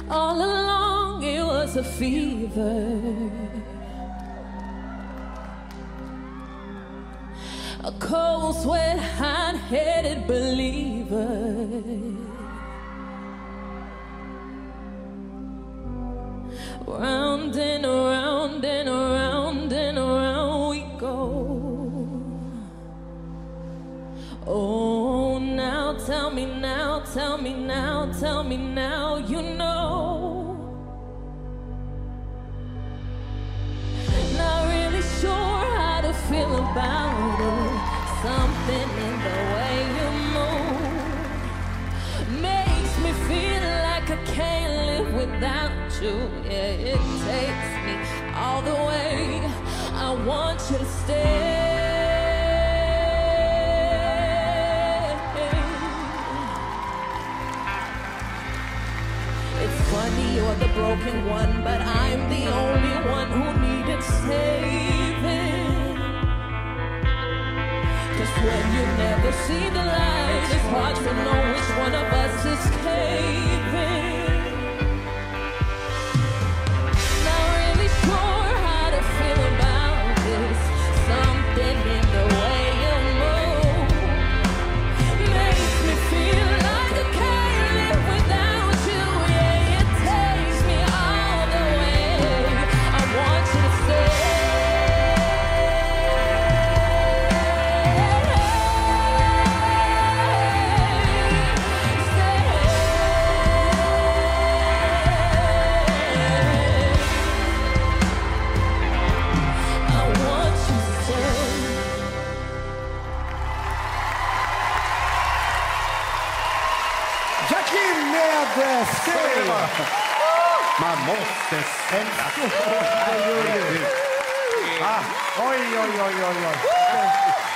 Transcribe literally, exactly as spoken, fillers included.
All along it was a fever, a cold sweat, hot-headed believer. Round and around and around and around we go. Oh, now tell me now, tell me now, tell me now, you know. Not really sure how to feel about it. Something in the way you move makes me feel like I can't live without you. Yeah, it takes me all the way. I want you to stay. It's funny you're the broken one, but I'm the only one who needed saving. 'Cause when you never see the light, it's hard to know which one of us is caving. Not really sure how to feel about this. Something in the way you move makes me feel like I can't live without you. Yeah, it takes me all the way. I want you to stay. Jackie med Stay! Man måste sända. Ah, oj, oj, oj, oj, oj.